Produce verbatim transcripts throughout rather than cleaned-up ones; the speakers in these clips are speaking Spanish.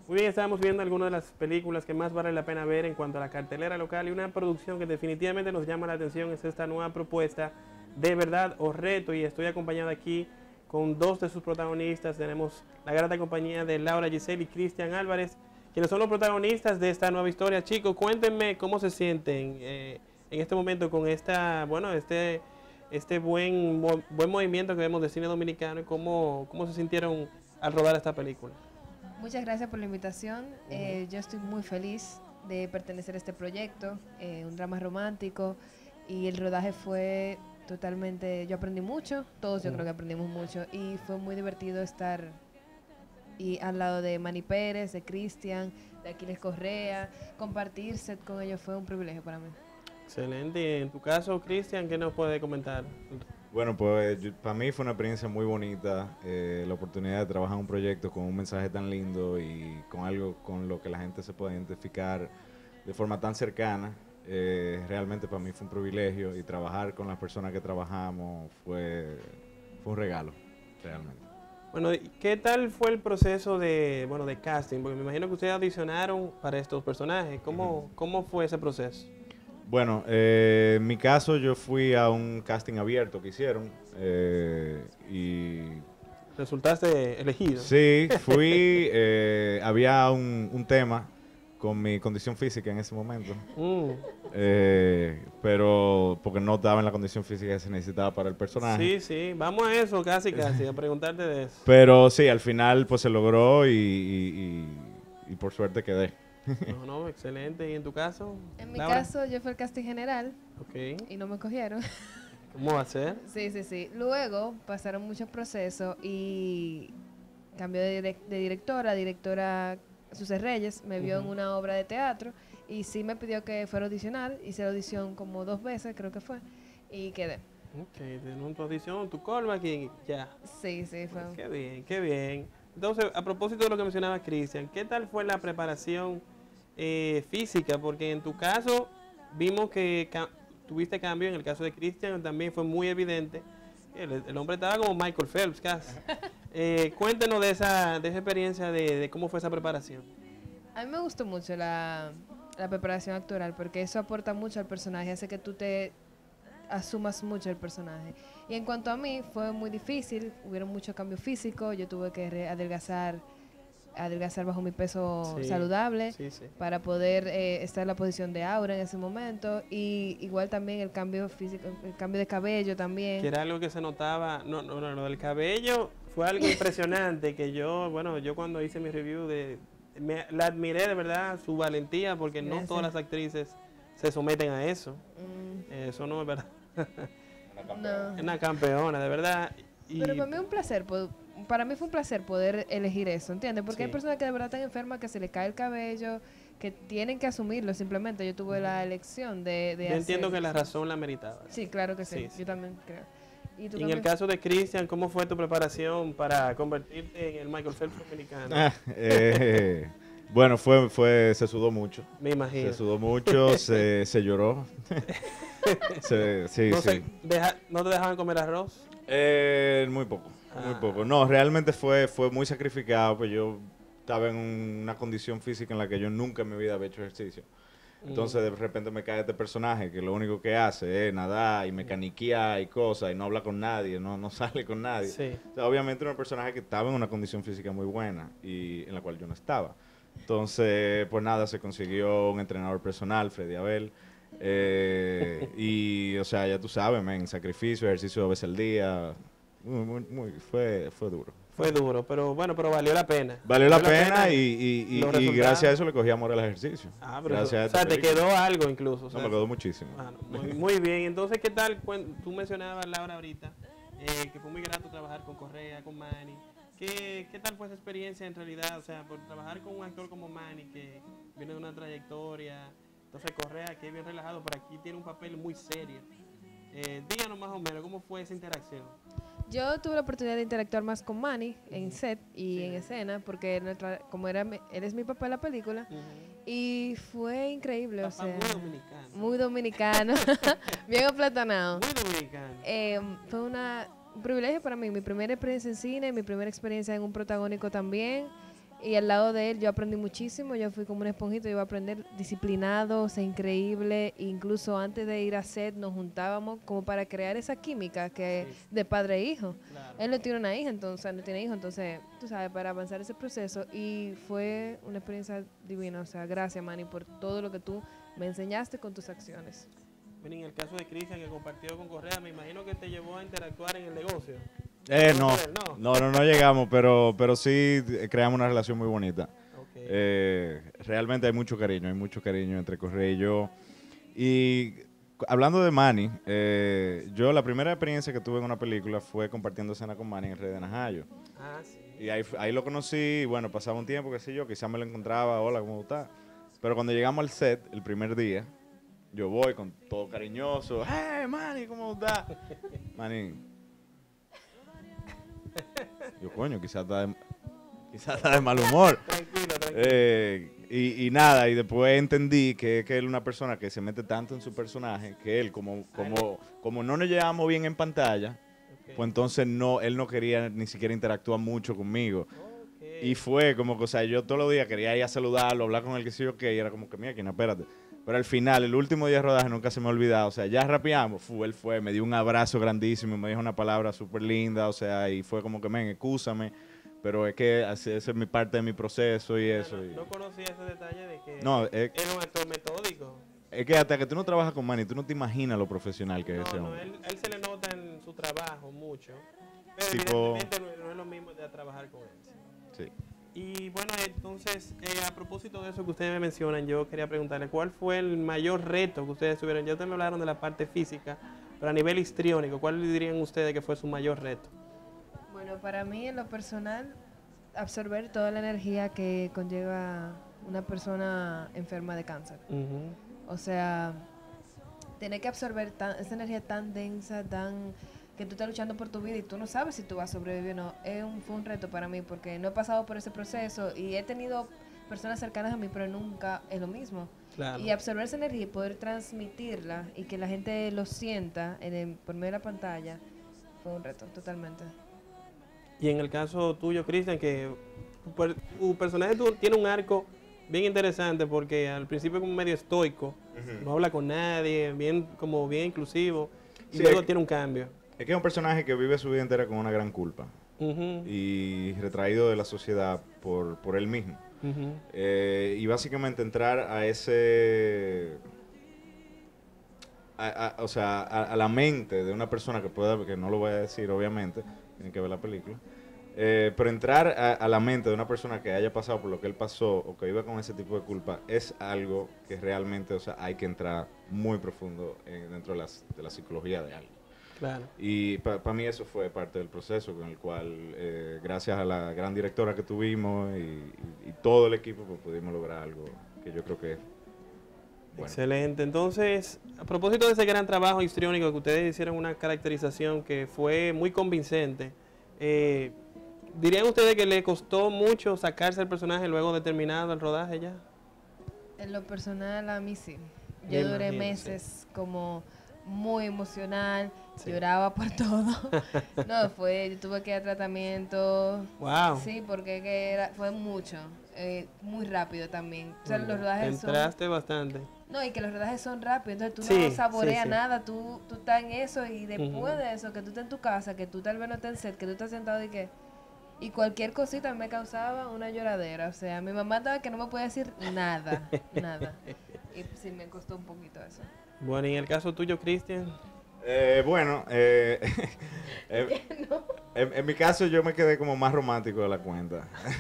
Muy bien, estábamos viendo algunas de las películas que más vale la pena ver en cuanto a la cartelera local y una producción que definitivamente nos llama la atención es esta nueva propuesta de Verdad o Reto y estoy acompañado aquí con dos de sus protagonistas. Tenemos la grata compañía de Laura Giselle y Cristian Álvarez, quienes son los protagonistas de esta nueva historia. Chicos, cuéntenme cómo se sienten eh, en este momento con esta, bueno, este, este buen, buen movimiento que vemos de cine dominicano y cómo, cómo se sintieron al rodar esta película. Muchas gracias por la invitación. Eh, yo estoy muy feliz de pertenecer a este proyecto, eh, un drama romántico, y el rodaje fue totalmente, yo aprendí mucho, todos yo creo que aprendimos mucho, y fue muy divertido estar y al lado de Manny Pérez, de Cristian, de Aquiles Correa, compartir set con ellos fue un privilegio para mí. Excelente. Y en tu caso, Cristian, ¿qué nos puede comentar? Bueno, pues yo- para mí fue una experiencia muy bonita, eh, la oportunidad de trabajar en un proyecto con un mensaje tan lindo y con algo con lo que la gente se puede identificar de forma tan cercana. Eh, realmente para mí fue un privilegio y trabajar con las personas que trabajamos fue, fue un regalo, realmente. Bueno, ¿y ¿qué tal fue el proceso de, bueno, de casting? Porque me imagino que ustedes audicionaron para estos personajes. ¿Cómo, cómo fue ese proceso? Bueno, eh, en mi caso yo fui a un casting abierto que hicieron eh, y ¿Resultaste elegido? sí, fui, eh, había un, un tema con mi condición física en ese momento, Mm, eh, pero porque no estaba en la condición física que se necesitaba para el personaje. sí, sí, vamos a eso, casi, casi, a preguntarte de eso. Pero sí, al final pues se logró y, y- y- y por suerte quedé. No, no, excelente. ¿Y en tu caso? En mi Laura? caso, yo fui el casting general Ok. y no me cogieron. ¿Cómo va a ser? Sí, sí, sí. Luego pasaron muchos procesos y cambió de, direc- de directora, directora Susy Reyes, me vio en Ujú. una obra de teatro y sí me pidió que fuera a audicionar, hice la audición como dos veces, creo que fue, y quedé. Ok, tenés tu audición, tu callback y ya. Sí, sí, fue. Qué bien, qué bien. Entonces, a propósito de lo que mencionaba Cristian, ¿qué tal fue la preparación eh, física? Porque en tu caso vimos que ca- tuviste cambio, en el caso de Cristian también fue muy evidente. El, el hombre estaba como Michael Phelps casi. Eh, cuéntenos de esa, de esa experiencia, de, de cómo fue esa preparación. A mí me gustó mucho la, la preparación actoral porque eso aporta mucho al personaje, hace que tú te asumas mucho el personaje. Y en cuanto a mí, fue muy difícil, hubieron muchos cambios físicos, yo tuve que re- adelgazar, adelgazar bajo mi peso Sí, saludable Sí, sí. para poder eh, estar en la posición de Aura en ese momento, y igual también el cambio físico, el cambio de cabello también. Que era algo que se notaba, no, no, no, lo del cabello fue algo impresionante que yo, bueno, yo cuando hice mi review de, me, la admiré de verdad su valentía porque no Gracias. todas las actrices se someten a eso, Mm, eso no es verdad, no. es una campeona, de verdad. Y, Pero para mí es un placer, po- para mí fue un placer poder elegir eso, ¿entiendes? Porque hay Sí. personas que de verdad están enfermas, que se les cae el cabello, que tienen que asumirlo simplemente. Yo tuve la elección de, de yo entiendo hacer que la eso. razón la meritaba. Sí, claro que sí, Sí, sí. yo también creo. ¿Y tú Y en el también? caso de Cristian, ¿cómo fue tu preparación para convertirte en el Michael Phelps dominicano? Ah, eh, bueno, fue, fue, se sudó mucho, Me imagino. se sudó mucho, se, se lloró. Se- sí, no, sí. se- deja- ¿No te dejaban comer arroz? Eh, muy poco, muy Ah. poco. No, realmente fue, fue muy sacrificado, pues yo estaba en una condición física en la que yo nunca en mi vida había hecho ejercicio. Entonces de repente me cae este personaje que lo único que hace es nadar y mecaniquear y cosas y no habla con nadie, no, no sale con nadie. Sí. O sea, obviamente era un personaje que estaba en una condición física muy buena y en la cual yo no estaba. Entonces, pues nada, se consiguió un entrenador personal, Freddy Abel. eh, y, o sea, ya tú sabes, men, sacrificio, ejercicio dos veces al día. Muy, muy, muy- fue, fue duro. Fue duro, pero bueno, pero valió la pena. Valió la pena y, y- y- los y resultados. gracias a eso le cogí amor al ejercicio. Ah, pero gracias a o sea, esta te película. quedó algo incluso. o No, sea, me quedó muchísimo. ah, no, muy, muy bien. Entonces, ¿qué tal? Cuen- Tú mencionabas, Laura, ahorita, eh, que fue muy grato trabajar con Correa, con Manny. ¿Qué, ¿Qué tal fue esa experiencia en realidad? O sea, por trabajar con un actor como Manny, que viene de una trayectoria. Entonces, Correa, que es bien relajado, pero aquí tiene un papel muy serio. Eh, díganos más o menos, ¿cómo fue esa interacción? Yo tuve la oportunidad de interactuar más con Manny en set y en escena, porque nuestra- como era mi- él es mi papá en la película, y fue increíble, o Papá sea, muy dominicano. muy dominicano, bien aplatanado. Muy dominicano. Eh, fue una, un privilegio para mí, mi primera experiencia en cine, mi primera experiencia en un protagónico también, Y al lado de él yo aprendí muchísimo, yo fui como un esponjito, yo iba a aprender disciplinado, o sea, increíble. Incluso antes de ir a set nos juntábamos como para crear esa química que Sí. de padre e hijo. Claro. Él no tiene una hija, entonces no tiene hijo, entonces, tú sabes, para avanzar ese proceso. Y fue una experiencia divina, o sea, gracias, Manny, por todo lo que tú me enseñaste con tus acciones. Bueno, en el caso de Cristian, que compartió con Correa, me imagino que te llevó a interactuar en el negocio. Eh, no, No. no, no, no llegamos, pero, pero sí eh, creamos una relación muy bonita. Ok. Eh, realmente hay mucho cariño, hay mucho cariño entre Correa y yo. Y cu- hablando de Manny, eh, yo la primera experiencia que tuve en una película fue compartiendo escena con Manny en Rey de Najayo. Ah, sí. Y ahí, fu- ahí lo conocí, y bueno, pasaba un tiempo, qué sé yo, quizás me lo encontraba, hola, ¿cómo está? Pero cuando llegamos al set, el primer día, yo voy con todo cariñoso, hey, Manny, ¿cómo está? Manny, yo, coño, quizás está de, quizás está de mal humor. Tranquilo, tranquilo. Eh, y, y nada, y después entendí que, que él es una persona que se mete tanto en su personaje, que él, como, como, como no nos llevamos bien en pantalla, Ok. pues entonces no, él no quería ni siquiera interactuar mucho conmigo. Ok. Y fue como que, o sea, yo todos los días quería ir a saludarlo, hablar con él, que sé yo qué, y era como que, mira, aquí no, espérate. Pero al final, el último día de rodaje nunca se me ha olvidado, o sea, ya rapeamos, fue, él fue, me dio un abrazo grandísimo, me dijo una palabra súper linda, o sea, y fue como que, men, excúsame, pero es que así- esa es mi parte de mi proceso y eso. No, y- no conocía ese detalle de que No, es, era un actor metódico. es que hasta que tú no trabajas con Manny, tú no te imaginas lo profesional que es ese No, no, hombre. él, él se le nota en su trabajo mucho. Pero Tipo- evidentemente no, no es lo mismo de trabajar con él. Sí. Y bueno, entonces, eh, a propósito de eso que ustedes me mencionan, yo quería preguntarle, ¿cuál fue el mayor reto que ustedes tuvieron? Ya ustedes me hablaron de la parte física, pero a nivel histriónico, ¿cuál dirían ustedes que fue su mayor reto? Bueno, para mí en lo personal, absorber toda la energía que conlleva una persona enferma de cáncer. O sea, tener que absorber tan- esa energía tan densa, tan que tú estás luchando por tu vida y tú no sabes si tú vas a sobrevivir o no, es un, fue un reto para mí porque no he pasado por ese proceso y he tenido personas cercanas a mí, pero nunca es lo mismo. Claro. Y absorber esa energía y poder transmitirla y que la gente lo sienta en el- por medio de la pantalla fue un reto, totalmente. Y en el caso tuyo, Cristian, que tu, per- tu personaje tu- tiene un arco bien interesante porque al principio es como medio estoico, no habla con nadie, bien como bien inclusivo, y Sí, luego es- tiene un cambio. Es que es un personaje que vive su vida entera con una gran culpa Ujú, y retraído de la sociedad por, por él mismo. ujú. Eh, y básicamente entrar a ese, a- a- o sea, a, a la mente de una persona que pueda, que no lo voy a decir obviamente, tienen que ver la película, eh, pero entrar a, a la mente de una persona que haya pasado por lo que él pasó o que viva con ese tipo de culpa es algo que realmente, o sea, hay que entrar muy profundo en- dentro de, las, de la psicología de alguien. Claro. Y para mí eso fue parte del proceso con el cual, eh, gracias a la gran directora que tuvimos y, y- y todo el equipo, pues pudimos lograr algo que yo creo que es bueno. Excelente. Entonces, a propósito de ese gran trabajo histriónico que ustedes hicieron una caracterización que fue muy convincente, eh, ¿dirían ustedes que le costó mucho sacarse el personaje luego de terminado el rodaje ya? En lo personal, a mí sí. Me Yo duré imagino, meses como muy emocional, Sí. lloraba por todo. No, fue, yo tuve que ir a tratamiento. Wow. Sí, porque que era, fue mucho, eh, muy rápido también. O sea, los Te rodajes son... entraste bastante. No, y que los rodajes son rápidos, entonces tú Sí, no saboreas sí, sí. nada, tú, tú estás en eso y después Ujú. de eso, que tú estás en tu casa, que tú tal vez no estés en set, que tú estás sentado y que... Y cualquier cosita me causaba una lloradera, o sea, mi mamá estaba que no me podía decir nada, nada. Y sí, me costó un poquito eso. Bueno, y en el caso tuyo, Cristian, Eh, bueno, eh, eh, en, en mi caso yo me quedé como más romántico de la cuenta.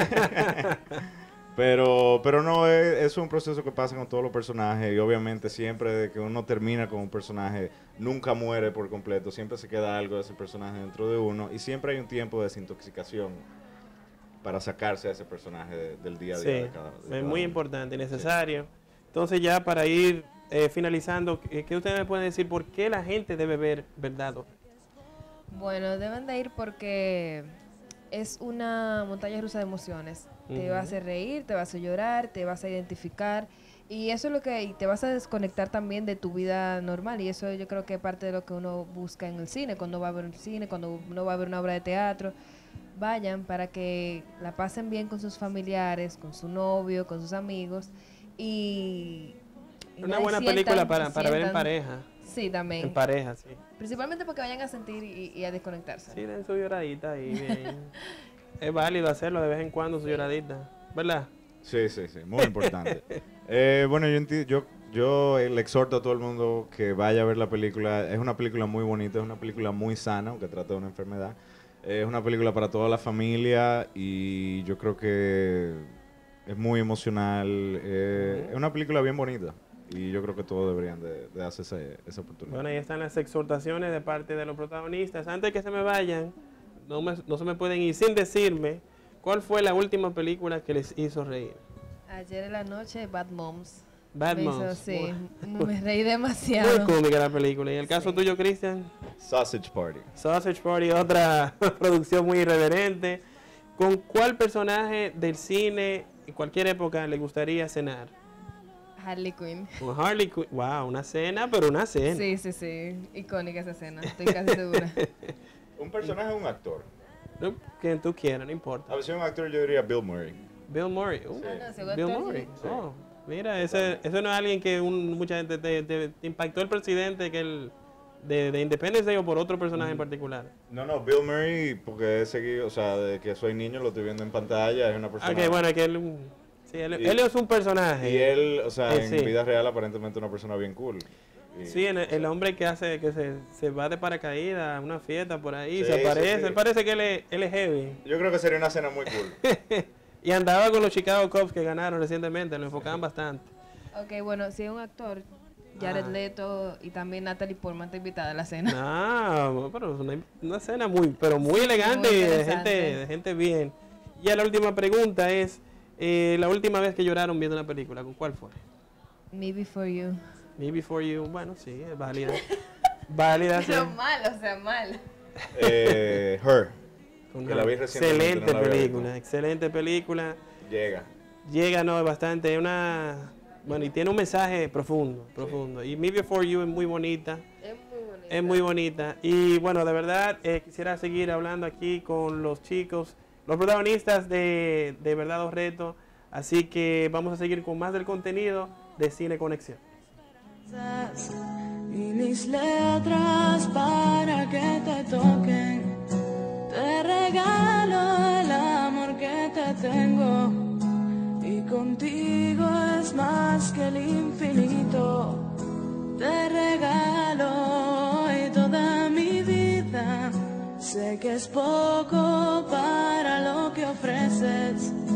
pero pero no, es, es un proceso que pasa con todos los personajes y obviamente siempre de que uno termina con un personaje, nunca muere por completo, siempre se queda algo de ese personaje dentro de uno y siempre hay un tiempo de desintoxicación para sacarse a ese personaje de- del día a día sí, de cada, de es cada muy uno. importante y necesario. Entonces, ya para ir eh, finalizando, ¿qué qué ustedes me pueden decir por qué la gente debe ver Verdad? Bueno, deben de ir porque es una montaña rusa de emociones. Te va a Ujú. hacer reír, te va a hacer llorar, te vas a identificar y eso es lo que y te vas a desconectar también de tu vida normal y eso yo creo que es parte de lo que uno busca en el cine, cuando va a ver un cine, cuando uno va a ver una obra de teatro. vayan para que la pasen bien con sus familiares, con su novio, con sus amigos y... y Una nada, buena sientan- película para, para ver en sientan- pareja. Sí, también. En pareja, sí. Principalmente porque vayan a sentir y, y a desconectarse. Sí, den su lloradita ahí, bien. Es válido hacerlo de vez en cuando, su lloradita. ¿Verdad? Sí, sí, sí, muy importante. Eh, bueno, yo, enti- yo, yo eh, le exhorto a todo el mundo que vaya a ver la película. Es una película muy bonita, es una película muy sana, aunque trata de una enfermedad. Eh, es una película para toda la familia y yo creo que es muy emocional. Eh, es una película bien bonita y yo creo que todos deberían de, de hacerse esa oportunidad. Bueno, ahí están las exhortaciones de parte de los protagonistas. Antes que se me vayan, no, me- no se me pueden ir sin decirme cuál fue la última película que les hizo reír. Ayer en la noche, Bad Moms. Bad me hizo- Moms. sí, Muy- me reí Muy demasiado. cómica la película. ¿Y en el caso Sí. tuyo, Cristian? Sausage Party. Sausage Party, otra producción muy irreverente. ¿Con cuál personaje del cine en cualquier época le gustaría cenar? Harley Quinn. Con Harley Quinn. Wow, una cena, pero una cena. Sí, sí, sí. Icónica esa escena, estoy casi segura. ¿Un personaje o un actor? No, quien tú quieras, no importa. A ver, si un actor yo diría Bill Murray. Bill Murray. Uh, Ah, no, si Bill actor, Murray. sí. Oh, mira, ese, ese no es alguien que un- mucha gente te, te- te impactó el presidente que el de, de Independence Day o por otro personaje en particular. No, no, Bill Murray, porque he seguido, o sea, desde que soy niño lo estoy viendo en pantalla, es una persona... Ok, bueno, que él, sí, él, Y- él es un personaje. Y él, o sea, Eh, en sí. vida real aparentemente una persona bien cool. Y- Sí, el, el hombre que hace que se, se va de paracaídas a una fiesta por ahí, Sí, se sí, aparece, sí. él parece que él es, él es heavy. Yo creo que sería una cena muy cool. Y andaba con los Chicago Cubs que ganaron recientemente, lo enfocaban bastante. Ok, bueno, si es un actor, Jared Ah. Leto y también Natalie Portman está invitada a la cena. No, pero es una, una cena muy, pero muy Sí, elegante muy y de interesante. gente, de gente bien. Y la última pregunta es, eh, la última vez que lloraron viendo una película, ¿con cuál fue? Me Before You. Me Before You, bueno, sí, es válida. válida, sí. Pero mal, o sea, mal. Eh, Her, Con que una la vi recientemente, excelente no la había película, visto. excelente película. llega. Llega, no, bastante, es una... Bueno, y tiene un mensaje profundo, profundo. Y Me Before You es muy bonita. Es muy bonita. Es muy bonita. Y bueno, de verdad, eh, quisiera seguir hablando aquí con los chicos, los protagonistas de, de Verdad o Reto. Así que vamos a seguir con más del contenido de Cine Conexión. Y mis letras para que te toquen. Te regalo el amor que te tengo. Y contigo es más que el infinito. Te regalo hoy toda mi vida. Sé que es poco para lo que ofreces.